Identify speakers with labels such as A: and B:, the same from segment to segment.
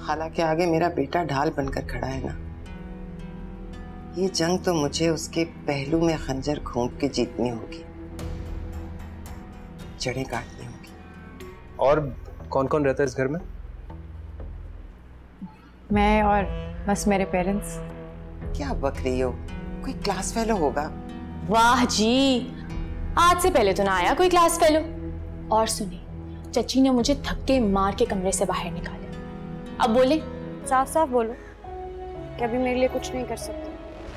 A: खाला के आगे मेरा बेटा ढाल बनकर खड़ा है ना, ये जंग तो मुझे उसके पहलू में खंजर घोंप के जीतनी होगी, जड़ें काटनी होगी।
B: और कौन कौन रहता है इस घर में?
C: मैं और बस मेरे पेरेंट्स।
A: क्या बक रही हो, कोई क्लास फेलो होगा।
D: वाह जी, आज से पहले तो ना आया कोई क्लास फेलो। और सुनिए, चची ने मुझे धक्के मार के कमरे से बाहर निकाला। अब बोले,
E: साफ साफ बोलो कि अभी मेरे लिए कुछ नहीं कर सकते।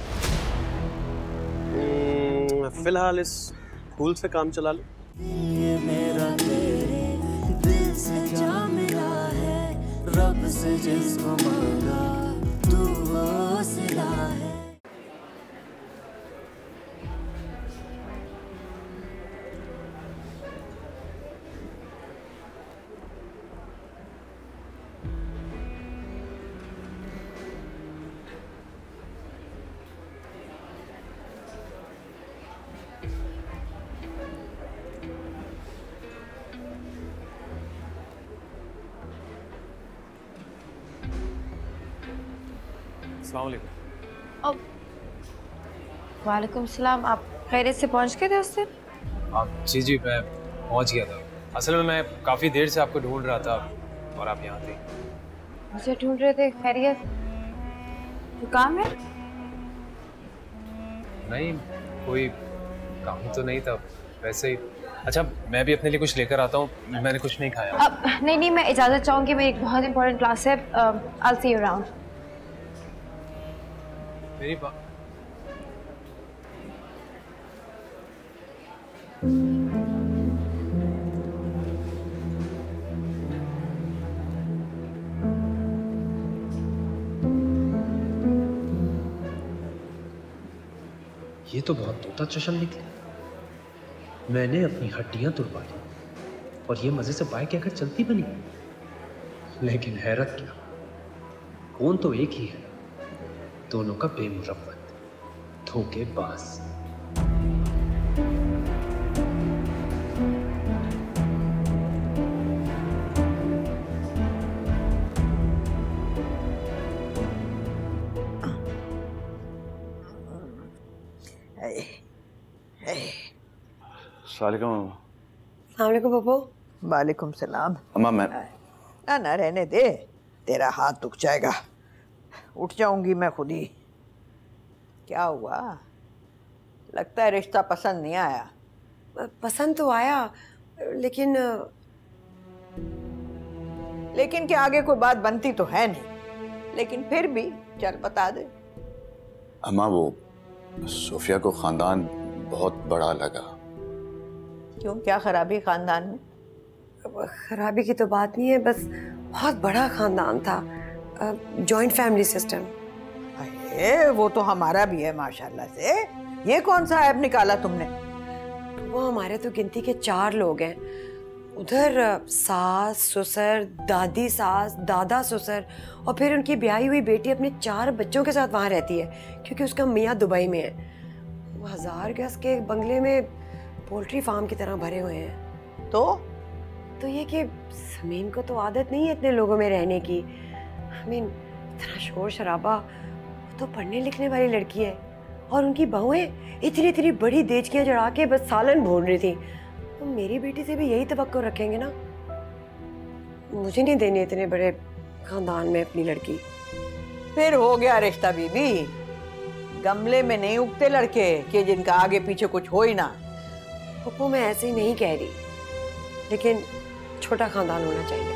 B: फिलहाल इस फूल से काम चला लो।
F: ये मेरा तेरे दिल से जा मिला है, रब से जिसको मांगा तू वो सिला है।
E: वालेकुम सलाम। आप खैरियत से पहुंच गए थे उस दिन?
B: जी जी, मैं पहुंच गया था। असल में मैं काफ़ी देर से आपको ढूंढ रहा था और आप यहाँ थे।
E: मुझे ढूंढ रहे थे? खैरियत? तो काम है?
B: नहीं, कोई काम तो नहीं था, वैसे ही। अच्छा, मैं भी अपने लिए कुछ लेकर आता हूँ, मैंने कुछ नहीं खाया।
E: नहीं नहीं, मैं इजाज़त चाहूँगी, मेरी एक बहुत इंपॉर्टेंट क्लास है। I'll see you around।
B: मेरी बात
G: ये तो बहुत तोता चशम निकली। मैंने अपनी हड्डियां तुड़वा ली और ये मजे से बाइक अगर चलती बनी। लेकिन हैरत क्या, कौन तो एक ही है, दोनों का बेमुरव्वत धोखेबाज।
A: अस्सलामुअलैकुम पप्पू।
H: वालेकुम सलाम।
I: अम्मा मैं
H: ना रहने दे, तेरा हाथ दुख जाएगा। उठ जाऊंगी मैं खुद ही। क्या हुआ? लगता है रिश्ता पसंद नहीं आया।
A: पसंद तो आया, लेकिन
H: के आगे कोई बात बनती तो है नहीं, लेकिन फिर भी चल बता दे।
I: अम्मा, वो सोफिया को खानदान बहुत बड़ा लगा।
H: क्यों, क्या खराबी खानदान में?
A: खराबी की तो बात नहीं है, बस बहुत बड़ा खानदान था, जॉइंट फैमिली सिस्टम।
H: अरे वो तो हमारा भी है माशाल्लाह से। ये कौन सा ऐप निकाला तुमने?
A: वो हमारे तो गिनती के 4 लोग हैं। उधर सास ससुर, दादी सास, दादा ससुर और फिर उनकी ब्याही हुई बेटी अपने 4 बच्चों के साथ वहाँ रहती है, क्योंकि उसका मियाँ दुबई में है। वो 1000 गज के बंगले में पोल्ट्री फार्म की तरह भरे हुए हैं। तो ये कि समीन को तो आदत नहीं है इतने लोगों में रहने की। इतना शोर शराबा। वो तो पढ़ने लिखने वाली लड़की है और उनकी बहुएं इतनी इतनी बड़ी देचकियां चढ़ा के बस सालन भून रही थी। तो मेरी बेटी से भी यही तवक्को रखेंगे ना। मुझे नहीं देनी इतने बड़े खानदान में अपनी लड़की।
H: फिर हो गया रिश्ता बीबी। गमले में नहीं उगते लड़के कि जिनका आगे पीछे कुछ हो ही ना।
A: पप्पू, मैं ऐसे ही नहीं कह रही, लेकिन छोटा खानदान होना चाहिए।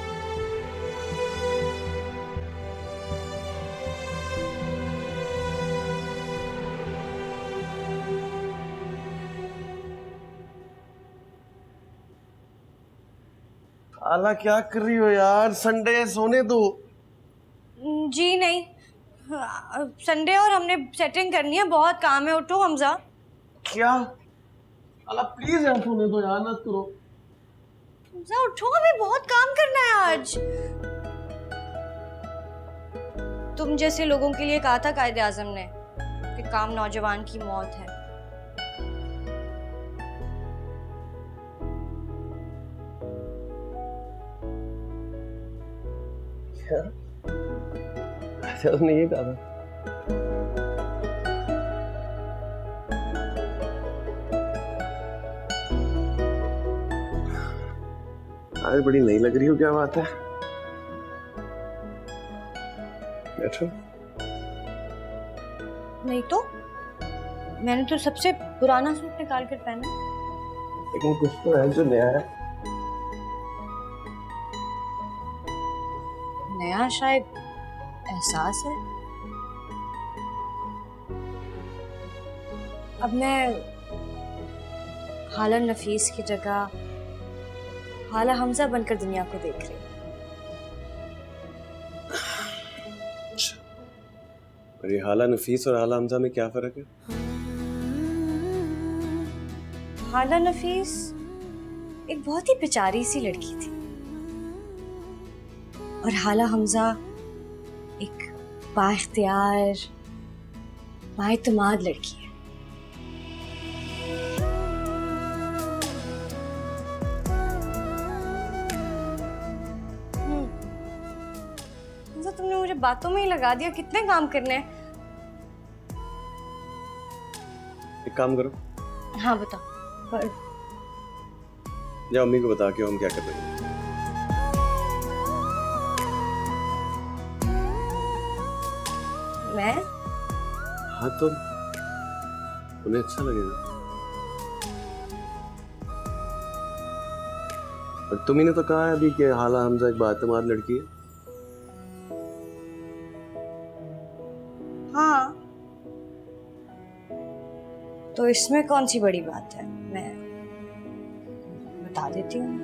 J: आला क्या कर रही हो यार? संडे है, सोने दो।
E: जी नहीं, संडे और हमने सेटिंग करनी है, बहुत काम है। उठो हमजा।
J: क्या? आला प्लीज यार सोने दो यार, मत करो।
E: हमजा उठो, हमें बहुत काम करना है आज। तुम जैसे लोगों के लिए कहा था कायदे आजम ने कि काम नौजवान की मौत है।
J: क्या? अच्छा उसने ये कहा था। आज बड़ी नई लग रही हो, क्या बात है? बैठो।
E: नहीं तो मैंने तो सबसे पुराना सूट निकाल कर पहना।
J: लेकिन कुछ तो है जो नया है।
E: नया शायद एहसास है। अब मैं हाला नफीस की जगह हाला हमजा बनकर दुनिया को देख रही हूँ।
J: और ये हाला नफीस और हाला हमजा में क्या फर्क है?
E: हाला नफीस एक बहुत ही बेचारी सी लड़की थी और हाला हमजा एक बाइख्तियार बाएतमाद लड़की है। तुमने मुझे बातों में ही लगा दिया। कितने काम करने हैं?
J: एक काम करो।
E: हाँ बताओ।
J: जाओ अम्मी को बता के हम क्या कर रहे हैं।
E: मैं?
J: हाँ तो उन्हें अच्छा लगेगा। और तुम्ही ने तो कहा है अभी कि हाला हमजा एक बाएतमाद लड़की है।
E: हाँ तो इसमें कौन सी बड़ी बात है? मैं बता देती हूँ।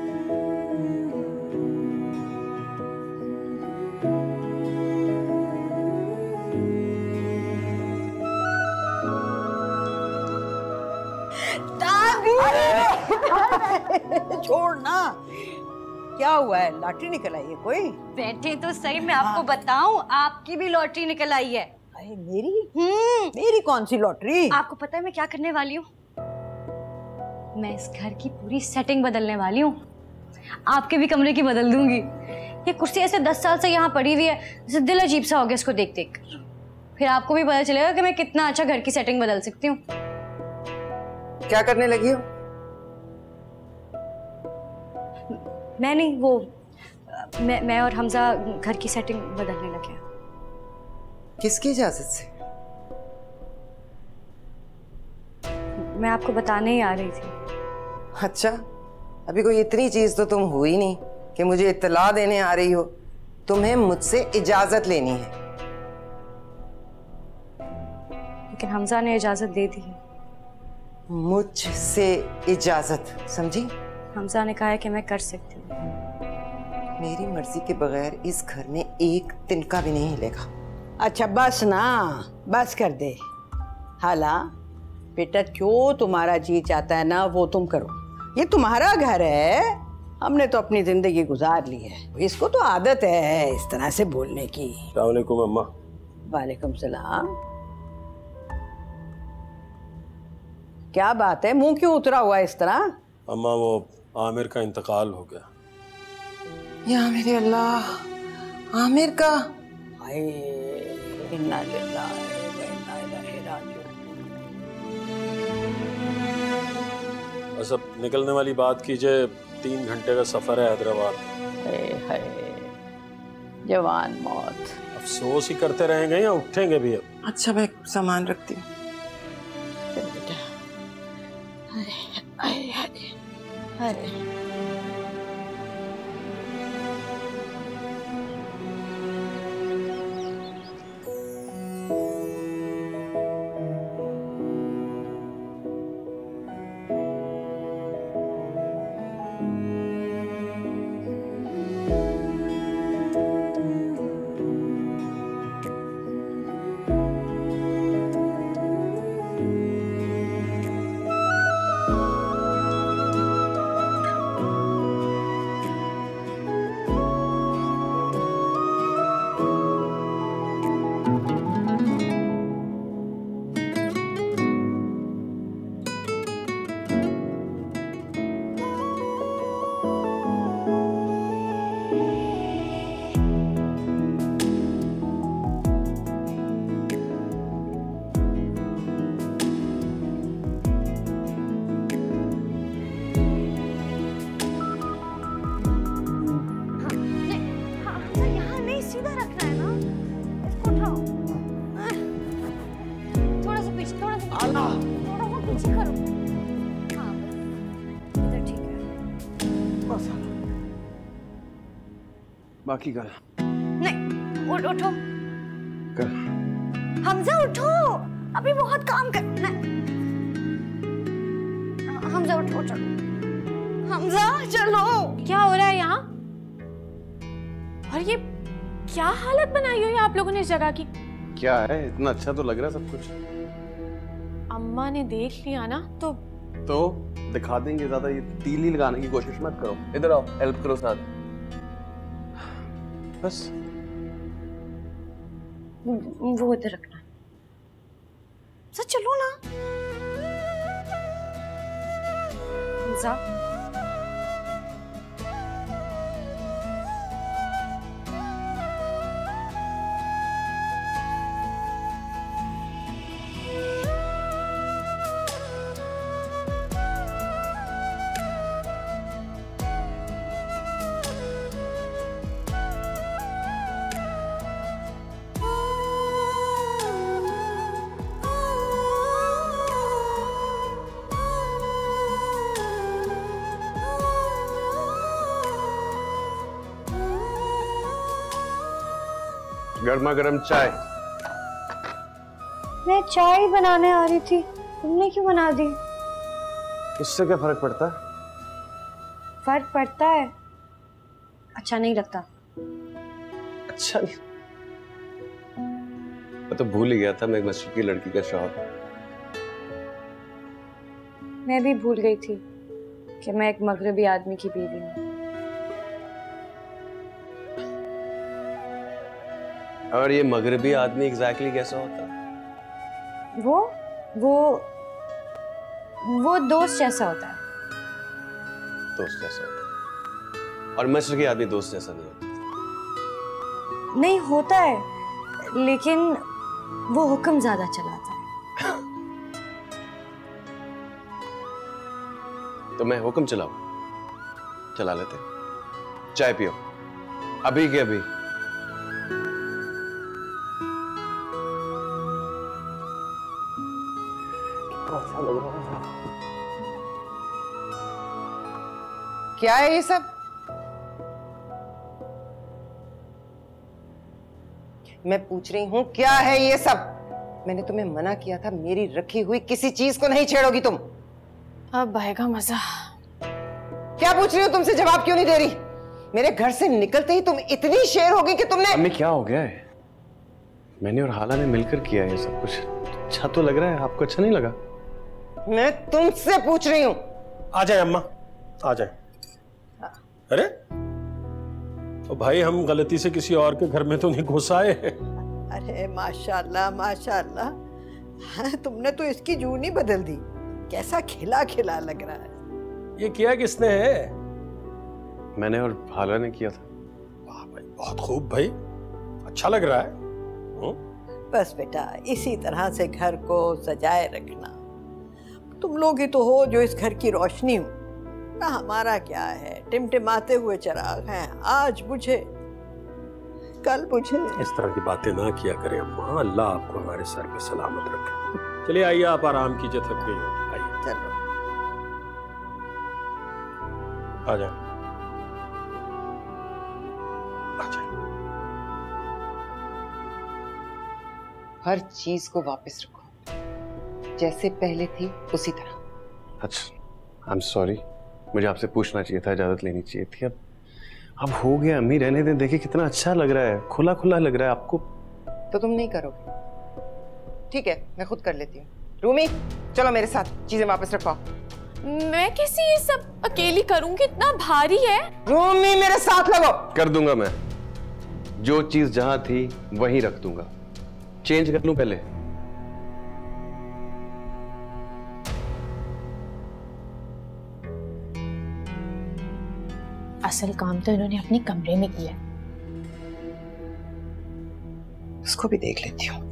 H: छोड़ ना। क्या हुआ है? लॉटरी निकल आई है कोई?
E: बैठे तो सही, मैं आपको बताऊं, आपकी भी लॉटरी निकल आई है।
H: अरे मेरी? मेरी कौन सी लॉटरी?
E: आपको पता है मैं क्या करने वाली हूँ? मैं इस घर की पूरी सेटिंग बदलने वाली हूँ। आपके भी कमरे की बदल दूंगी। ये कुर्सी ऐसे 10 साल से यहाँ पड़ी हुई है, जैसे दिल अजीब सा हो गया इसको देख देख कर। फिर आपको भी पता चलेगा कि मैं कितना अच्छा घर की सेटिंग बदल सकती हूँ।
A: क्या करने लगी हो?
E: मैं नहीं, वो मैं और हमजा घर की सेटिंग बदलने लगे हैं।
A: किसकी इजाजत से?
E: मैं आपको बताने ही आ रही थी।
A: अच्छा, अभी कोई इतनी चीज तो तुम हुई नहीं कि मुझे इत्तला देने आ रही हो। तुम्हें मुझसे इजाजत लेनी है।
E: लेकिन हमजा ने इजाजत दे दी है।
A: मुझसे इजाजत, समझी?
E: हमजा ने कहा है कि मैं कर सकती हूँ।
A: मेरी मर्जी के बगैर इस घर में एक तिनका भी नहीं हिलेगा।
H: अच्छा बस ना, बस कर दे। हाला बेटा, जो तुम्हारा जी चाहता है ना वो तुम करो। ये तुम्हारा घर है, हमने तो अपनी जिंदगी गुजार ली है। इसको तो आदत है इस तरह से बोलने की।
J: अस्सलाम वालेकुम अम्मा।
H: वालेकुम सलाम। क्या बात है, मुंह क्यों उतरा हुआ इस तरह?
J: अम्मा वो आमिर का इंतकाल हो गया।
A: या मेरे अल्लाह, आमिर का?
H: हाय, इन्ना लिल्लाहि व इन्ना इलैहि राजिऊन।
J: बस अब निकलने वाली बात कीजिए। 3 घंटे का सफर है हैदराबाद।
H: हाय, जवान मौत।
J: अफसोस ही करते रहेंगे या उठेंगे भी अब?
A: अच्छा मैं सामान रखती हूँ।
H: अरे
K: बाकी कल।
E: नहीं उठो
K: कल।
E: हमजा उठो, अभी बहुत काम करना है। हमजा उठो, चलो हमजा चलो।
D: क्या हो रहा है यहाँ? और ये क्या हालत बनाई हुई है आप लोगों ने इस जगह की?
K: क्या है, इतना अच्छा तो लग रहा है सब कुछ।
D: अम्मा ने देख लिया ना तो
K: दिखा देंगे। ज्यादा ये तीली लगाने की कोशिश मत करो। इधर आओ, हेल्प करो साथ। बस
E: वो इधर रखना। सच चलो ना हमजा।
K: गर्मा गर्म चाय।
E: मैं चाय बनाने आ रही थी, तुमने क्यों बना दी?
K: उससे क्या फर्क पड़ता है?
E: फर्क पड़ता है, अच्छा नहीं लगता।
K: अच्छा नहीं, मैं तो भूल ही गया था मैं एक मस्जिद की लड़की का शौक।
E: मैं भी भूल गई थी कि मैं एक मगरबी आदमी की बीवी हूँ।
K: और ये मगरबी आदमी एग्जैक्टली कैसा होता है?
E: वो दोस्त जैसा होता है।
K: दोस्त जैसा होता है। और मशरकी आदमी दोस्त जैसा नहीं होता।
E: नहीं होता है, लेकिन वो हुक्म ज्यादा चलाता है।
K: तो मैं हुक्म चलाऊं? चला लेते। चाय पियो, अभी के अभी। अच्छा लग रहा है।
H: क्या है ये सब? मैं पूछ रही हूँ क्या है ये सब? मैंने तुम्हें मना किया था, मेरी रखी हुई किसी चीज को नहीं छेड़ोगी तुम।
D: अब आएगा मजा।
H: क्या पूछ रही हो? तुमसे जवाब क्यों नहीं दे रही? मेरे घर से निकलते ही तुम इतनी शेर हो गई कि तुमने।
K: अम्मी क्या हो गया है? मैंने और हाला ने मिलकर किया है ये सब कुछ। अच्छा तो लग रहा है, आपको अच्छा नहीं लगा?
H: मैं तुमसे पूछ रही हूँ।
J: आ जाए अम्मा, आ जाए। अरे तो भाई हम गलती से किसी और के घर में तो नहीं घुस आए।
H: अरे माशाल्लाह माशाल्लाह, हाँ, तुमने तो इसकी जून ही बदल दी। कैसा खिला खिला लग रहा है।
J: ये किया किसने है?
K: मैंने और हाला ने किया था।
J: वाह भाई, बहुत खूब भाई, अच्छा लग रहा है।
H: बस बेटा, इसी तरह से घर को सजाए रखना। तुम लोग ही तो हो जो इस घर की रोशनी हो ना। हमारा क्या है, टिमटिमाते हुए चिराग हैं, आज बुझे कल बुझे।
J: इस तरह की बातें ना किया करें अम्मा, अल्लाह आपको हमारे सर पे सलामत रखे। चलिए आइए, आप आराम कीजिए, थक गई हो, आइए।
H: चलो
J: आ जाए, आ जाए।
H: हर चीज को वापस रखो, जैसे पहले थी उसी तरह।
K: अच्छा, आई एम सॉरी, मुझे आपसे पूछना चाहिए था, इजाजत लेनी चाहिए थी। अब हो गया अम्मी, रहने दें। देखिए कितना अच्छा लग रहा है, खुला खुला लग रहा है आपको।
H: तो तुम नहीं करोगे? ठीक है, मैं खुद कर लेती हूँ। रूमी चलो मेरे साथ, चीजें वापस रखवाओ।
D: मैं कैसे ये सब अकेली करूंगी? इतना भारी है।
H: रूमी मेरे साथ लगो।
K: कर दूंगा मैं, जो चीज जहां थी वहीं रख दूंगा। चेंज कर लूं पहले?
D: असल काम तो इन्होंने अपने कमरे में किया।
H: उसको भी देख लेती हूँ।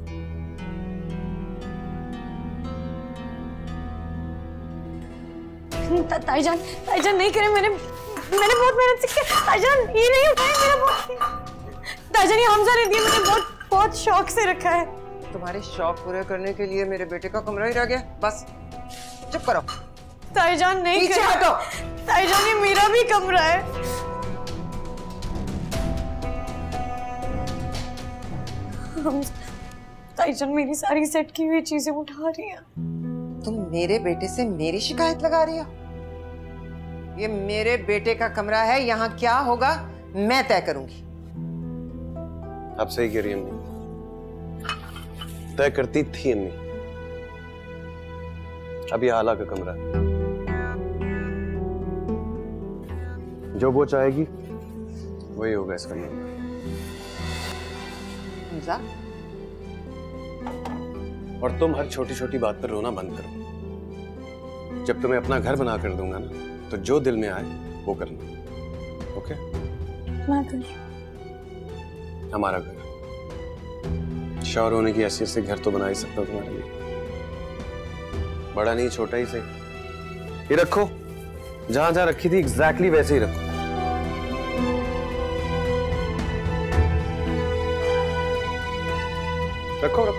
E: ताईजान नहीं करें, मैंने बहुत मेहनत से किया। ताईजान ये नहीं उठाया मेरा बहुत। ताईजान ये हमजा ने दिया, मैंने बहुत शौक से रखा है।
H: तुम्हारे शौक पूरे करने के लिए मेरे बेटे का कमरा ही रह गया। बस चुप करो।
E: ताईजान नहीं
H: पीछे हटो।
E: ताईजान ये मेरा भी कमरा है।
A: ताईजान मेरी सारी सेट की हुई चीजें उठा रही है।
L: तुम मेरे बेटे से मेरी शिकायत लगा रही हो? ये मेरे बेटे का कमरा है, यहाँ क्या होगा मैं तय करूंगी।
K: आप सही कह रही हैं अम्मी, तय करती थी अम्मी। अब ये आला का कमरा है, जो वो चाहेगी वही होगा इसका कमरा। और तुम हर छोटी छोटी बात पर रोना बंद करो। जब तुम्हें अपना घर बना कर दूंगा ना, तो जो दिल में आए वो करना। ओके? हमारा घर, शौहर होने की हैसियत से घर तो बना ही सकता हूं तुम्हारे लिए। बड़ा नहीं, छोटा ही से। ये रखो, जहां जहां रखी थी एग्जैक्टली वैसे ही रखो। रखो रखो।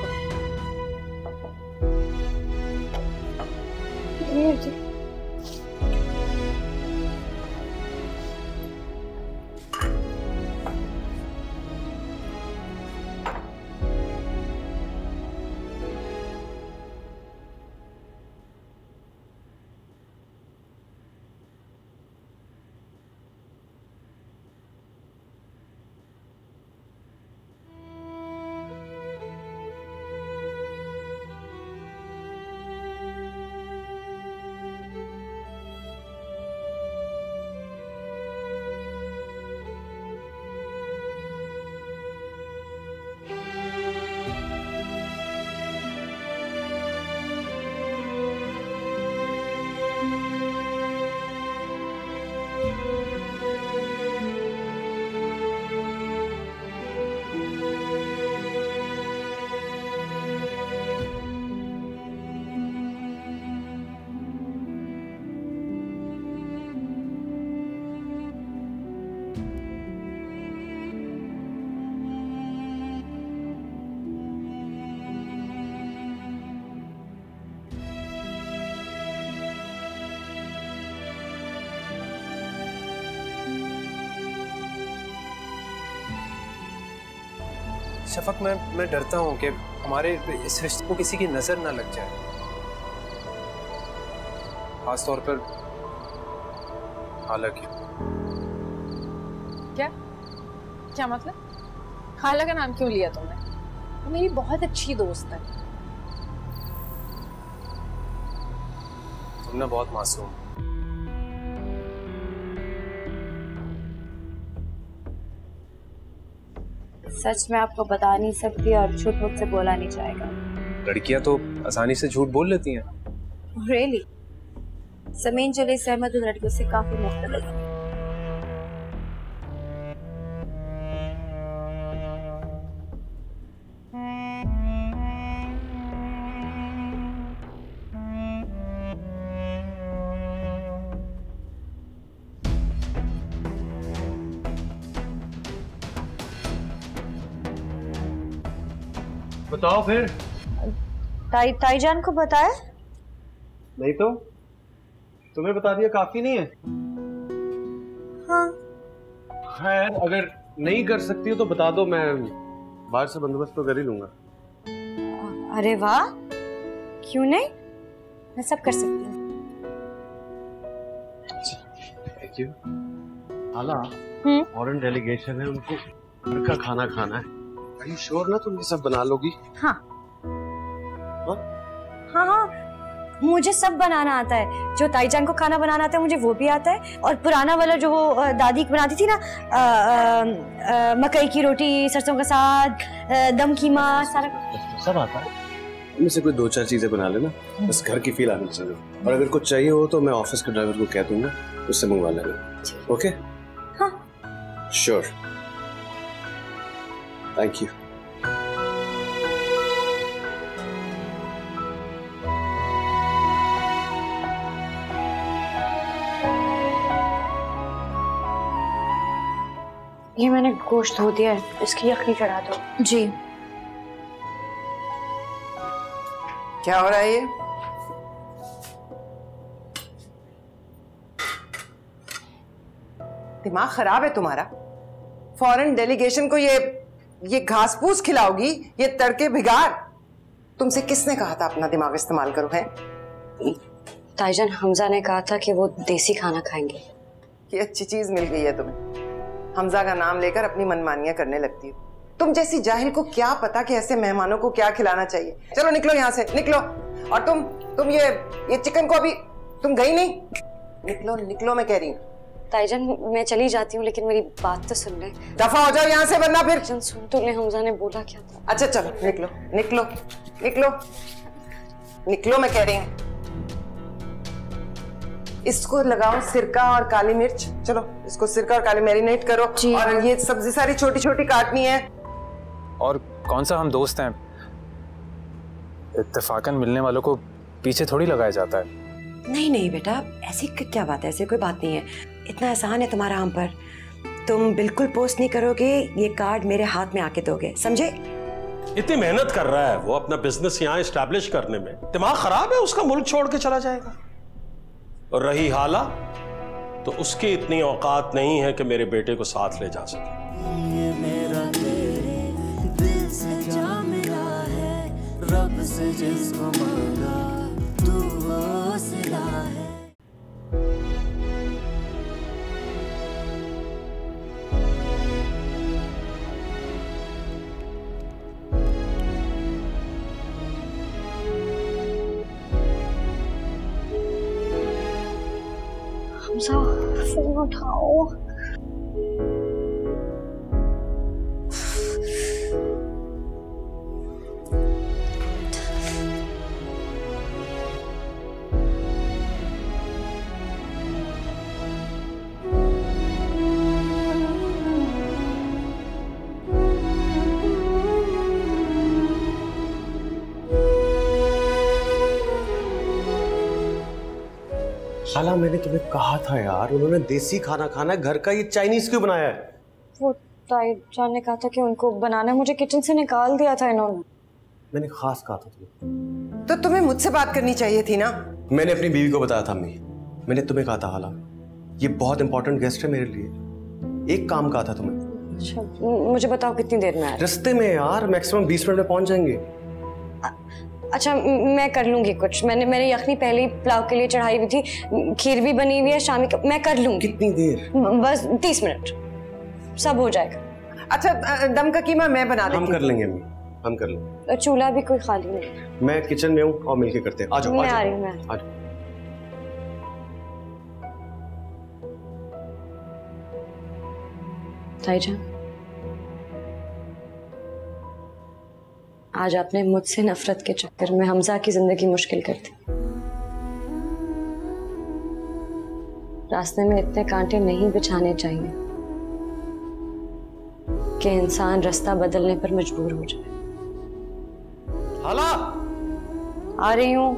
B: शफक, मैं डरता हूँ कि हमारे इस रिश्ते को किसी की नजर ना लग जाए, खास तौर पर खाला की।
C: क्या क्या मतलब? खाला का नाम क्यों लिया तुमने? वो मेरी बहुत अच्छी दोस्त है।
B: तुम ना बहुत मासूम।
E: सच में आपको बता नहीं सकती और झूठ मुझसे बोला नहीं जाएगा।
B: लड़कियां तो आसानी से झूठ बोल लेती हैं।
E: Really? समीन जली सहमत उन लड़कियों से काफी मुख्तलिफ है।
K: बताओ फिर।
E: ताईजान को बताया?
K: नहीं तो तुम्हें बता दिया काफी नहीं है?
E: हाँ।
K: खैर, अगर नहीं कर सकती हो तो बता दो, मैं बाहर से बंदोबस्त तो कर ही लूंगा।
E: अरे वाह, क्यों नहीं, मैं सब कर सकती हूँ।
K: Thank you. Hala, foreign delegation है, उनको घर का खाना खाना है। Are you sure ना तुम ये सब बना लोगी?
E: हाँ हाँ हाँ, मुझे सब बनाना आता है। जो ताईजान को खाना बनाना आता है मुझे वो भी आता है। और पुराना वाला जो वो दादी बनाती थी ना, मकई की रोटी सरसों का साग, दम कीमा, सारा
K: सब आता है। इनमें से कोई 2-4 चीजें बना लेना, बस घर की फील आनी चाहिए। और अगर कुछ चाहिए हो तो मैं ऑफिस के ड्राइवर को कह दूंगा, उससे मंगवा लेना। ओके?
E: हाँ।
K: श्योर। Thank you.
E: ये मैंने गोश्त धो दिया है, इसकी यखनी चढ़ा दो। जी।
L: क्या हो रहा है ये? दिमाग खराब है तुम्हारा? फॉरेन डेलीगेशन को ये ये घास फूस खिलाओगी, ये तड़के भिगाड़। तुमसे किसने कहा था अपना दिमाग इस्तेमाल करो है?
E: ताईजान, हमजा ने कहा था कि वो देसी खाना खाएंगे।
L: ये अच्छी चीज मिल गई है तुम्हें। हमजा का नाम लेकर अपनी मनमानियां करने लगती हो। तुम जैसी जाहिल को क्या पता कि ऐसे मेहमानों को क्या खिलाना चाहिए। चलो निकलो यहाँ से, निकलो। और तुम ये चिकन को अभी तुम गई नहीं? निकलो निकलो, मैं कह रही हूँ।
E: ताईजान, मैं चली जाती हूँ, लेकिन मेरी बात तो सुन ले।
L: दफा हो जाओ यहाँ से, वरना फिर।
E: सुन तो ले, हमजा ने बोला क्या था।
L: अच्छा चलो निकलो निकलो निकलो निकलो, मैं कह रही हूँ। इसको लगाओ सिरका और काली मिर्च। चलो इसको सिरका और काली मैरिनेट करो। और ये सब्जी सारी छोटी छोटी काटनी है।
B: और कौन सा हम दोस्त हैं, इत्तेफाकन मिलने वालों को पीछे थोड़ी लगाया जाता है।
A: नहीं नहीं बेटा, ऐसी क्या बात है, ऐसी कोई बात नहीं है। इतना एहसान है तुम्हारा हम पर, तुम बिल्कुल पोस्ट नहीं करोगे, ये कार्ड मेरे हाथ में आके दोगे, समझे?
J: इतनी मेहनत कर रहा है वो अपना बिजनेस यहाँ एस्टैब्लिश करने में, दिमाग खराब है उसका, मुल्क छोड़ के चला जाएगा। और रही हाला, तो उसकी इतनी औकात नहीं है कि मेरे बेटे को साथ ले जा सके।
F: ये मेरा तेरे दिल से जा मिला है, रब से जिसको मांगा तू वो सिला है।
E: हमजा, फोन उठाओ।
K: हाला, मैंने तुम्हें कहा था यार, उन्होंने देसी खाना खाना है, घर का ये चाइनीज क्यों बनाया है?
E: वो ताईजान ने कहा था कि उनको बनाना, मुझे किचन से निकाल दिया था इन्होंने।
K: मैंने खास कहा था तुम्हें।
L: तो तुम्हें मुझसे बात करनी चाहिए थी ना।
K: मैंने अपनी बीवी को बताया था अम्मी, मैंने तुम्हें कहा था हाला, ये बहुत इंपॉर्टेंट गेस्ट है मेरे लिए, एक काम कहा था तुम्हें।
E: अच्छा, मुझे बताओ कितनी देर में आए?
K: रास्ते में यार, मैक्सिमम 20 मिनट में पहुंच जाएंगे।
E: अच्छा, मैं कर लूंगी कुछ। मैंने यखनी पहले ही पुलाव के लिए चढ़ाई हुई थी, खीर भी बनी हुई है शामी का, मैं कर लूंगी।
K: कितनी देर?
E: बस 30 मिनट, सब हो जाएगा।
L: अच्छा, दम का कीमा मैं बना देती हूँ।
K: हम कर लेंगे अम्मी, हम कर लेंगे।
E: चूल्हा भी कोई खाली नहीं।
K: मैं किचन में हूँ और मिलके करते हैं। आ जाओ,
E: मैं आ रही हूँ।
K: आ जाओ।
E: ताईजान, आज आपने मुझसे नफरत के चक्कर में हमजा की जिंदगी मुश्किल कर दी। रास्ते में इतने कांटे नहीं बिछाने चाहिए कि इंसान रास्ता बदलने पर मजबूर हो जाए।
K: हाला,
E: आ रही हूँ।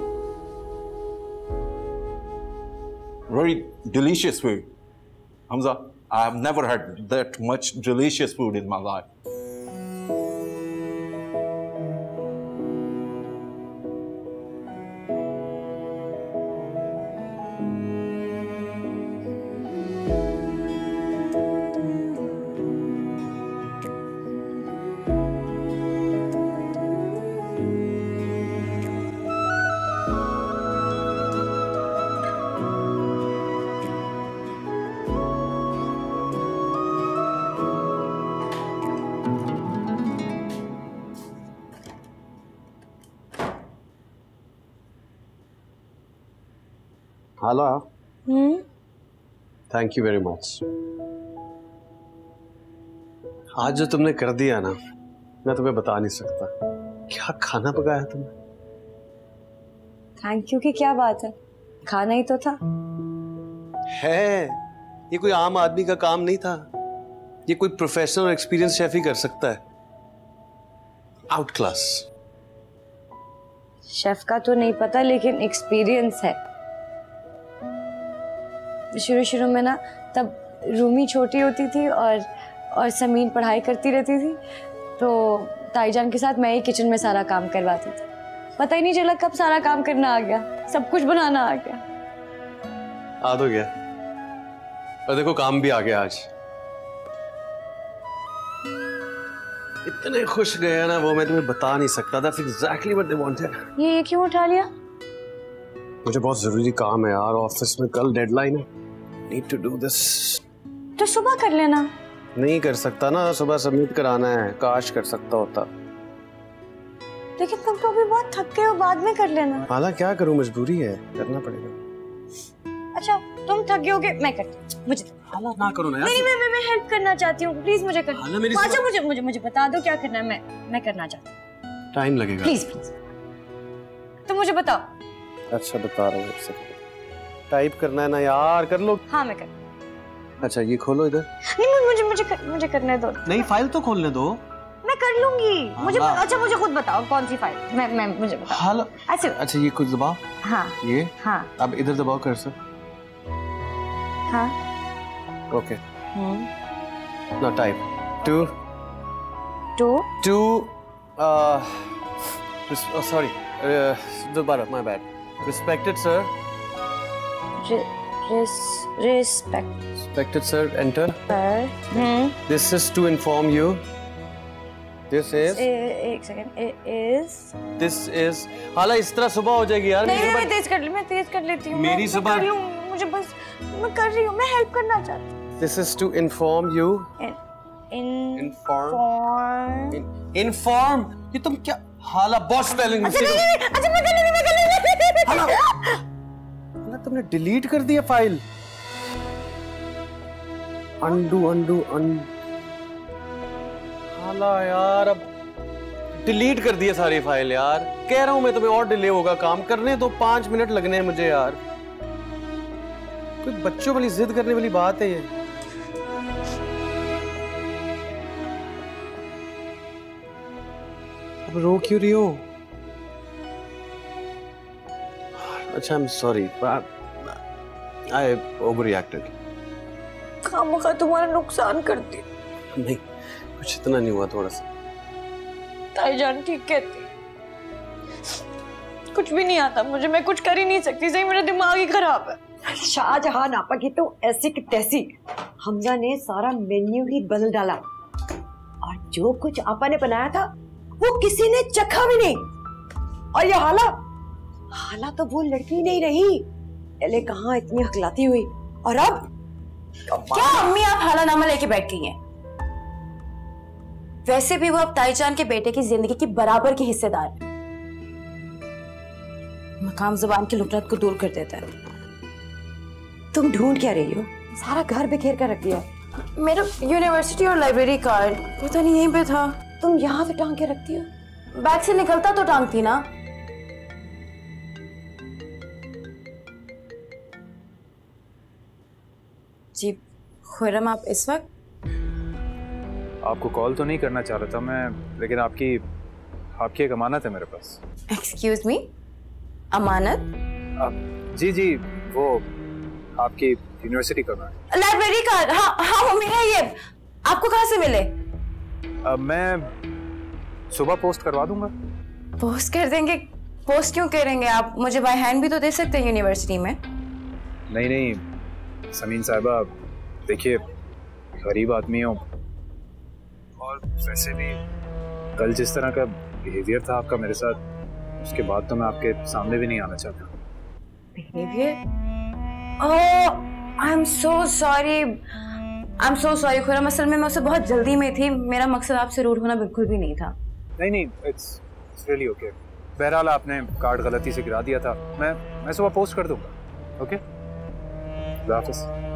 M: Very delicious food, Hamza. I have never had that much delicious food in my life.
K: Hala, thank you very much. आज जो तुमने कर दिया ना, मैं तुम्हें बता नहीं सकता। क्या खाना पकाया तुमने?
E: थैंक यू की क्या बात है, खाना ही तो था।
K: है, ये कोई आम आदमी का काम नहीं था, ये कोई प्रोफेशनल और एक्सपीरियंस शेफ ही कर सकता है। Out class.
E: शेफ का तो नहीं पता, लेकिन एक्सपीरियंस है। शुरू शुरू में ना, तब रूमी छोटी होती थी और समीन पढ़ाई करती रहती थी, तो ताईजान के साथ मैं ही किचन में सारा काम करवाती थी। पता ही नहीं चला कब सारा काम करना आ गया, सब कुछ बनाना आ गया।
K: आ तो गया, और देखो काम भी आ गया आज। इतने खुश गए ना वो, मैं तुम्हें बता नहीं सकता। That's exactly what they wanted.
D: ये क्यों उठा लिया?
K: मुझे बहुत जरूरी काम है यार, ऑफिस में कल डेडलाइन है। Need to do this.
D: तो सुबह कर लेना।
K: नहीं कर सकता ना, सुबह सबमिट कराना है। काश कर सकता होता।
D: लेकिन तुम तो अभी बहुत थक गए हो, बाद में कर लेना।
K: हाला क्या करूं, मजबूरी है, करना पड़ेगा।
D: अच्छा तुम थक गए होगे, मैं करती हूँ। मुझे
K: हाला ना करो ना यार।
D: नहीं मैं हेल्प करना चाहती हूँ, प्लीज मुझे कर।
K: हाला मेरी
D: अच्छा मुझे बता दो क्या करना है, मैं करना चाहती हूँ।
K: टाइम लगेगा।
D: प्लीज तुम मुझे बताओ।
K: अच्छा बता रहा हूँ, एक सेकंड। टाइप करना है ना यार, कर लो।
D: हाँ मैं कर।
K: अच्छा ये खोलो इधर।
D: नहीं मुझे करने दो।
K: नहीं फाइल तो खोलने दो।
D: मैं कर लूंगी। मुझे अच्छा मुझे खुद बताओ कौन सी फाइल। मैं मुझे बताओ।
K: हाला अच्छा ये कुछ दबाओ।
D: हाँ
K: ये
D: हाँ।
K: अब इधर दबाओ कर्सर।
D: हाँ
K: ओके। नाउ टाइप 2 सॉरी दोबारा, my bad. Respected sir. Respected sir, enter. This is to inform you. This is.
D: एक सेकंड।
K: This is. हाला इस तरह सुबह हो जाएगी यार।
D: नहीं मैं तेज कर लेती हूँ।
K: मेरी सुबह।
D: मुझे बस मैं कर रही हूँ, मैं हेल्प करना चाहती हूँ।
K: This is to inform you. Inform. ये तुम क्या? हाला बॉस स्पेलिंग।
D: अच्छा मैं कर लूँगी।
K: हाला तुमने डिलीट कर दिया फाइल। undo हाला यार अब डिलीट कर दिया सारी फाइल यार। कह रहा हूं मैं तुम्हें और डिले होगा काम करने दो, 5 मिनट लगने हैं मुझे यार। कोई बच्चों वाली जिद करने वाली बात है ये। अब रो क्यों रही हो? अच्छा I'm sorry, I overreacted.
D: खामखा तुम्हारा नुकसान कर दी।
K: नहीं कुछ इतना नहीं हुआ, थोड़ा सा।
D: ताईजान ठीक कहती, कुछ भी नहीं आता मुझे, मैं कुछ कर ही नहीं सकती। सही मेरा दिमाग ही खराब है।
A: शाहजहां आपा की तो ऐसी की तैसी। हमजा ने सारा मेन्यू ही बदल डाला और जो कुछ आपा ने बनाया था वो किसी ने चखा भी नहीं। और ये हाला तो वो लड़की नहीं रही, पहले कहाँ इतनी हकलाती हुई और अब
D: क्या अम्मी आप हालानामा लेके बैठ गई हैं? वैसे भी वो अब ताईजान के बेटे की जिंदगी की बराबर की हिस्सेदार है। मकाम ज़बान की लुकनत को दूर कर देता है।
A: तुम ढूंढ क्या रही हो? सारा घर बिखेर कर रख दिया।
D: मेरा यूनिवर्सिटी और लाइब्रेरी कार्ड पता नहीं यहीं पे था।
A: तुम यहाँ पे टांग के रखती हो?
D: बैग से निकलता तो टांगती ना। जी खुर्रम, आप इस वक्त?
B: आपको कॉल तो नहीं करना चाह रहा था मैं, लेकिन आपकी एक अमानत है मेरे पास।
D: एक्सक्यूज मी, अमानत?
B: जी वो आपकी यूनिवर्सिटी का कार्ड।
D: Library card? हाँ वो मेरा। ये आपको कहाँ से मिले?
B: मैं सुबह पोस्ट करवा दूंगा।
D: पोस्ट कर देंगे? पोस्ट क्यों करेंगे आप? मुझे बाय हैंड भी तो दे सकते हैं यूनिवर्सिटी में।
B: नहीं समीन साहिबा, देखिए गरीब आदमी हो और वैसे भी कल जिस तरह का बिहेवियर था आपका मेरे साथ, उसके बाद तो मैं आपके सामने भी नहीं आना चाहता।
D: Behaviour? Oh I am so sorry Khurram, असल में मैं उससे बहुत जल्दी में थी। मेरा मकसद आपसे रूड होना बिल्कुल भी नहीं था।
B: नहीं इट्स रियली ओके। बहरहाल आपने कार्ड गलती से गिरा दिया था, मैं सुबह पोस्ट कर दूंगा। ओके हाफिज़।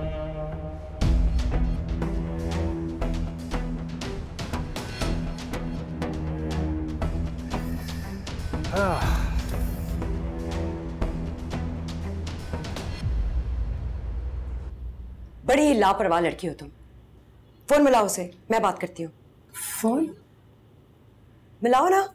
A: बड़ी लापरवाह लड़की हो तुम। फोन मिलाओ उसे, मैं बात करती हूँ।
D: फोन
A: मिलाओ ना।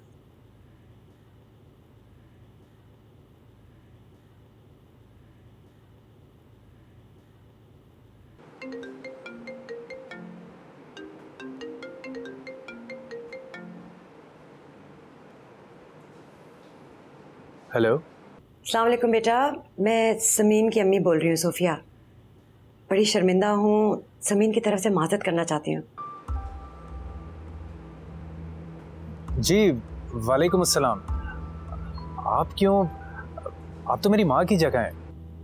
B: हेलो।
A: अस्सलाम वालेकुम बेटा, मैं समीन की अम्मी बोल रही हूँ, सोफिया। बड़ी शर्मिंदा हूँ, समीन की तरफ से माजरत करना चाहती हूँ।
B: जी वालेकुम अस्सलाम। आप क्यों, आप तो मेरी माँ की जगह हैं।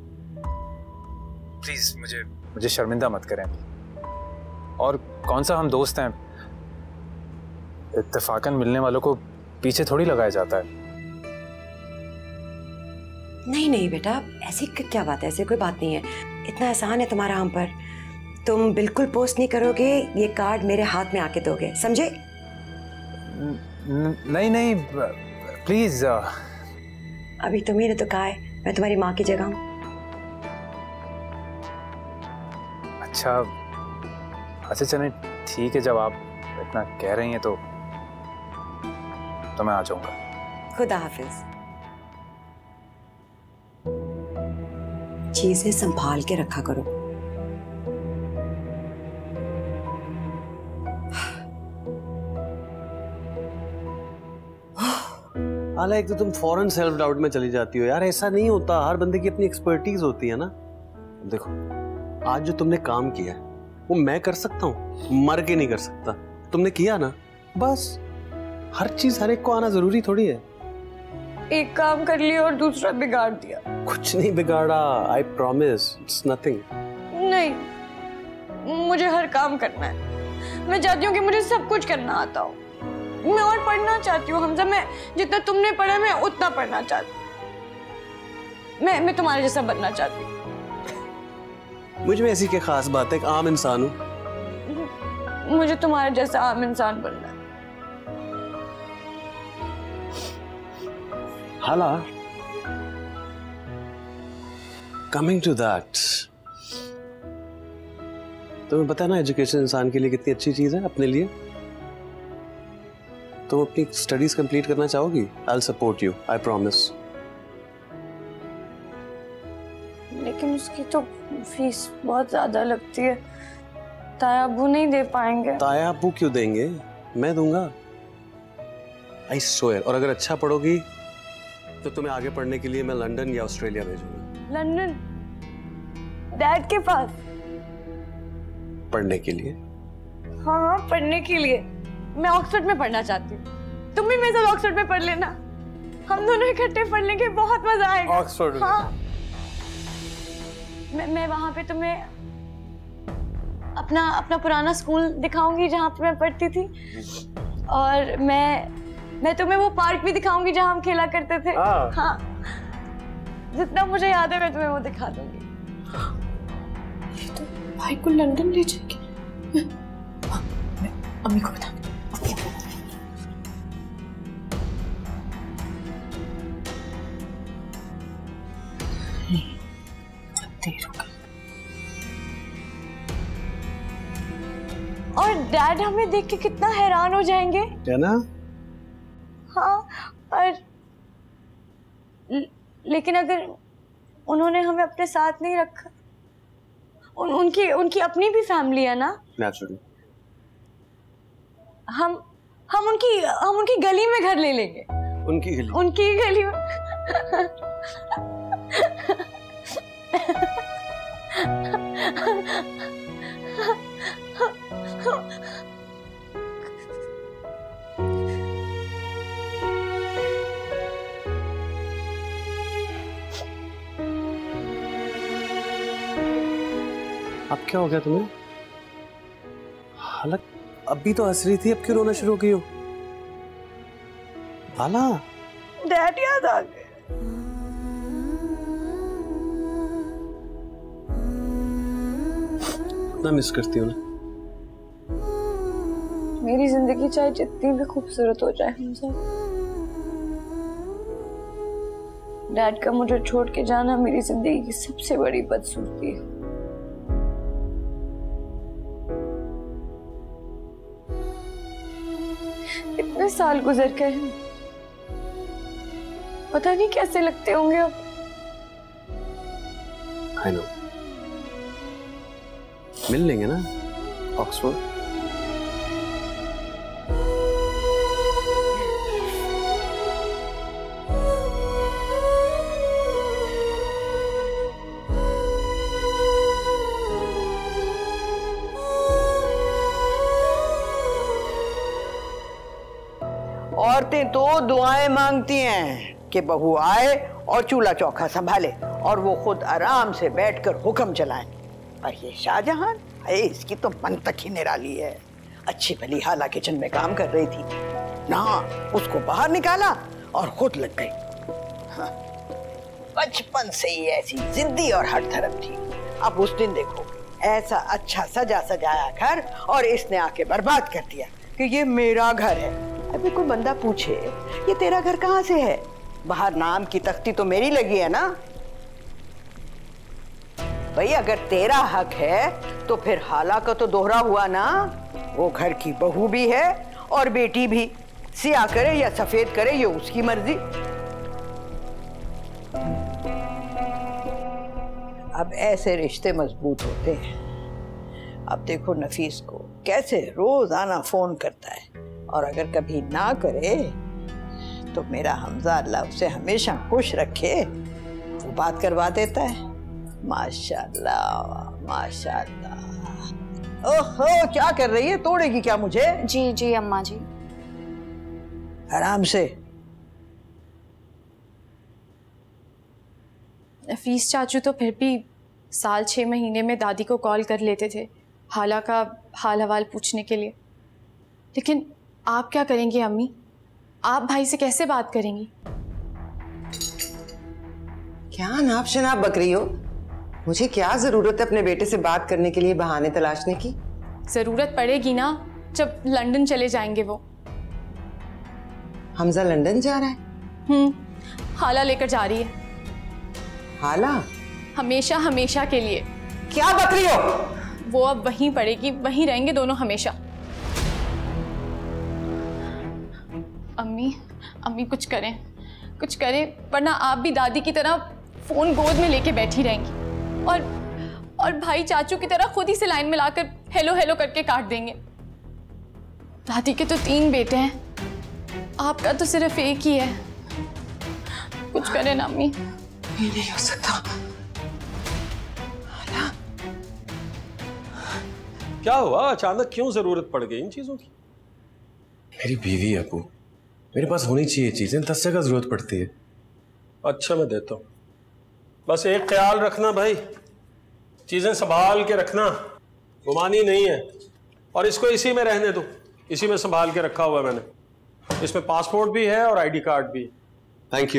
B: प्लीज मुझे शर्मिंदा मत करें। और कौन सा हम दोस्त हैं, इत्तेफाकन मिलने वालों को पीछे थोड़ी लगाया जाता है।
A: नहीं नहीं बेटा, ऐसी क्या बात है, ऐसी कोई बात नहीं है। इतना एहसान है तुम्हारा हम पर, तुम बिल्कुल पोस्ट नहीं करोगे, ये कार्ड मेरे हाथ में आके दोगे, समझे?
B: नहीं नहीं प्लीज।
A: अभी तुम्ही ने तो कहा है मैं तुम्हारी माँ की जगह हूँ।
B: अच्छा चलें ठीक है, जब आप इतना कह रही हैं तो मैं आ जाऊंगा।
A: खुदा हाफिज। चीजें संभाल के रखा करो।
K: हाला, एक तो तुम फौरन सेल्फ डाउट में चली जाती हो यार। ऐसा नहीं होता, हर बंदे की अपनी एक्सपर्टीज होती है ना। देखो, आज जो तुमने काम किया है वो मैं कर सकता हूँ, मर के नहीं कर सकता। तुमने किया ना, बस। हर चीज हर एक को आना जरूरी थोड़ी है।
C: एक काम कर लिया और दूसरा बिगाड़ दिया।
K: कुछ नहीं बिगाड़ा, आई प्रॉमिस, इट्स नथिंग।
C: नहीं, मुझे हर काम करना है। मैं चाहती हूँ कि मुझे सब कुछ करना आता हो। मैं और पढ़ना चाहती हूँ हमजा। मैं जितना तुमने पढ़ा मैं उतना पढ़ना चाहती हूँ। मैं तुम्हारे जैसा बनना चाहती हूँ।
K: मुझ में ऐसी क्या खास बात है, एक आम इंसान हूँ।
C: मुझे तुम्हारे जैसा आम इंसान बनना है।
K: हाला, कमिंग टू दैट, तुम्हें पता है ना एजुकेशन इंसान के लिए कितनी अच्छी चीज है अपने लिए। तुम अपनी स्टडीज कंप्लीट करना चाहोगी? I will support you, I promise.
C: लेकिन उसकी तो फीस बहुत ज्यादा लगती है, ताया अब्बू नहीं दे पाएंगे।
K: ताया अब्बू क्यों देंगे, मैं दूंगा, आई स्वेयर। और अगर अच्छा पढ़ोगी तो तुम्हें आगे पढ़ने के लिए मैं लंदन या ऑस्ट्रेलिया भेजूंगा।
C: लंदन? डैड के पास?
K: पढ़ने के लिए?
C: हाँ, पढ़ने के लिए। मैं ऑक्सफोर्ड में पढ़ना चाहती हूँ। तुम भी मेरे साथ ऑक्सफोर्ड में पढ़ लेना, हम दोनों इकट्ठे पढ़ लेंगे, बहुत मजा आएगा।
K: ऑक्सफोर्ड में?
C: हाँ। मैं वहां पे तुम्हें अपना पुराना स्कूल दिखाऊंगी जहाँ पे मैं पढ़ती थी। और मैं तुम्हें वो पार्क भी दिखाऊंगी जहाँ हम खेला करते थे। हाँ, जितना मुझे याद है मैं तुम्हें वो दिखा दूंगी।
D: ये तो भाई को लंदन ले जाएगी। मैं अम्मी को बता।
C: और डैड हमें देख के कितना हैरान हो जाएंगे,
K: है ना?
C: हाँ। और लेकिन अगर उन्होंने हमें अपने साथ नहीं रखा, उनकी अपनी भी फैमिली है ना।
K: नेचुरली।
C: हम उनकी गली में घर ले लेंगे। उनकी गली में।
K: अब क्या हो गया तुम्हें? हालत अभी तो हंस रही थी, अब क्यों रोना शुरू हो गई हो? हाला,
C: डैड याद आ गए।
K: इतना मिस करती हूँ ना।
C: मेरी जिंदगी चाहे जितनी भी खूबसूरत हो जाए हमजा, डैड का मुझे छोड़ के जाना मेरी जिंदगी की सबसे बड़ी बदसूरती है। इतने साल गुजर गए हैं, पता नहीं कैसे लगते होंगे अब।
K: I know. मिल लेंगे ना ऑक्सफोर्ड।
H: औरतें तो दुआएं मांगती हैं कि बहू आए और चूल्हा चौका संभाले और वो खुद आराम से बैठकर हुक्म चलाएं। पर ये शाहजहां, इसकी तो मंतक ही निराली है। अच्छी भली हाला किचन में काम कर रही थी ना, उसको बाहर निकाला और खुद लग गई। हाँ, बचपन से ही ऐसी जिद्दी और हट धर्म थी। अब उस दिन देखो, ऐसा अच्छा सजा सजाया घर और इसने आके बर्बाद कर दिया कि ये मेरा घर है। अभी कोई बंदा पूछे ये तेरा घर कहाँ से है, बाहर नाम की तख्ती तो मेरी लगी है ना। भाई अगर तेरा हक है तो फिर हाला का तो दोहरा हुआ ना। वो घर की बहू भी है और बेटी भी, सिया करे या सफेद करे ये उसकी मर्जी। अब ऐसे रिश्ते मजबूत होते हैं। अब देखो नफीस को कैसे रोजाना फोन करता है, और अगर कभी ना करे तो मेरा हमजा अल्लाह उसे हमेशा खुश रखे वो बात करवा देता है। माशाल्लाह माशाल्लाह। ओहो क्या कर रही है, तोड़ेगी क्या मुझे?
D: जी जी अम्मा जी।
H: आराम से।
D: नफीस चाचू तो फिर भी साल 6 महीने में दादी को कॉल कर लेते थे हाला का हाल हवाल पूछने के लिए, लेकिन आप क्या करेंगी अम्मी? आप भाई से कैसे बात करेंगी?
L: क्या नाप शनाप बक रही हो? मुझे क्या जरूरत है अपने बेटे से बात करने के लिए बहाने तलाशने की?
D: जरूरत पड़ेगी ना जब लंदन चले जाएंगे वो।
L: हमजा लंदन जा रहा है?
D: हाला लेकर जा रही है।
L: हाला?
D: हमेशा हमेशा के लिए।
L: क्या बक रही हो?
D: वो अब वहीं पड़ेगी, वहीं रहेंगे दोनों हमेशा। अम्मी कुछ करें वरना आप भी दादी की तरह फोन गोद में लेके बैठी रहेंगी और भाई चाचू की तरह खुद ही से लाइन में लाकर हेलो हेलो करके काट देंगे। दादी के तो 3 बेटे हैं, आपका तो सिर्फ एक ही है। कुछ करें ना अम्मी।
L: ये नहीं हो सकता।
J: क्या हुआ, अचानक क्यों जरूरत पड़ गई इन चीजों की?
N: मेरी बीवी है अबू, मेरे पास होनी चाहिए चीजें, 10 जगह जरूरत पड़ती है।
J: अच्छा मैं देता हूं, बस एक ख्याल रखना भाई, चीजें संभाल के रखना, गुमानी नहीं है। और इसको इसी में रहने दो, इसी में संभाल के रखा हुआ है मैंने। इसमें पासपोर्ट भी है और आईडी कार्ड भी।
K: Thank you.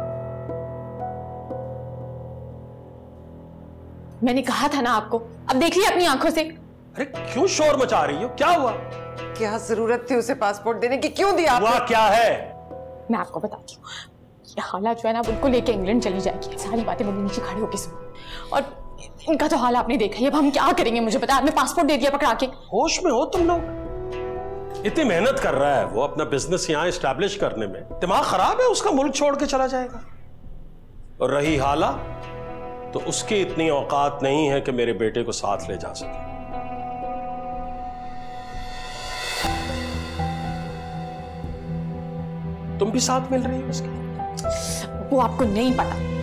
D: मैंने कहा था ना आपको, अब देख लिया अपनी आंखों से।
J: अरे क्यों शोर मचा रही हो, क्या हुआ?
L: क्या जरूरत थी उसे पासपोर्ट देने की, क्यों दिया आपने?
J: हुआ क्या है?
D: मैं आपको बताती हूँ। ये हाला जो है ना उनको लेके इंग्लैंड चली जाएगी, सारी बातें मुझे नीचे खड़ी होकर सुन। और इनका तो हाल आपने देखा ही, अब हम क्या करेंगे मुझे पता है। आपने पासपोर्ट दे दिया पकड़ा के।
J: होश में हो तुम लोग? इतनी मेहनत कर रहा है वो अपना बिजनेस यहाँ एस्टैब्लिश करने में, दिमाग खराब है उसका, मुल्क छोड़ के चला जाएगा। और रही हाला, तो उसकी इतनी औकात नहीं है कि मेरे बेटे को साथ ले जा सके। तुम भी साथ मिल रही हो उसके?
D: वो आपको नहीं पता,